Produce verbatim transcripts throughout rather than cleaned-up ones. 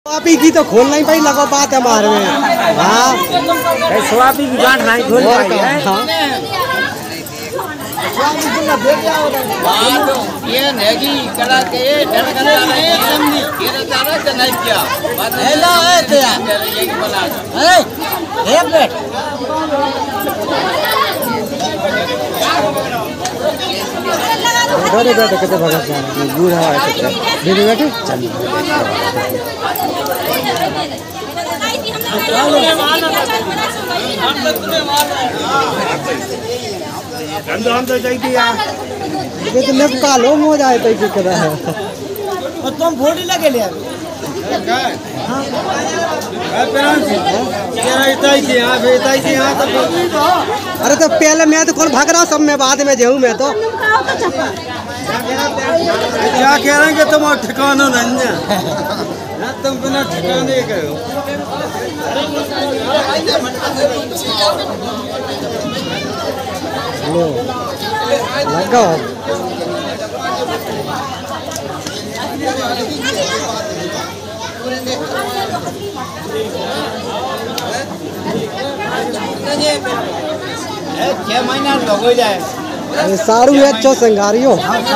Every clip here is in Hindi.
स्वापी की तो खोल नहीं पाई, लगो बात है हमारे में। हाँ स्वापी की गांठ नहीं खोल पाई है। ये नेगी करा के धड़कन रहे समझी ये सारा चनाई किया हेलो है तेरा ये की बना ए एक मिनट बैठे बैठे कितने भगत जाए बूढ़ा है बैठे बैठे चल हम तो चाहिए यार ये तो लेप कालो हो जाए तो की करा है और तुम फोड़ी लगे ले यार अरे तो पहले मैं तो कौन भाग रहा सब मैं बाद में जाऊँ मैं तो क्या कह रहे हैं कि तुम ठिकाना नहीं है तुम बिना ठिकाने के हो लगा छह महीना तो हो जाए सारू है चो संगारियो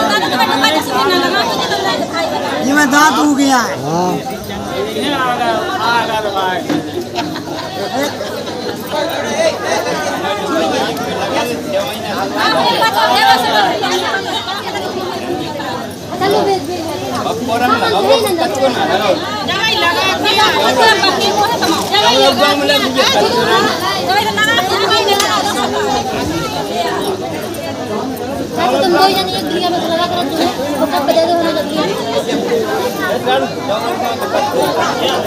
ये मैं दांत हो गया है। हाँ तुम दो जन एक गिरिया में लगा कर तुम वो कब दे दो होने लगी है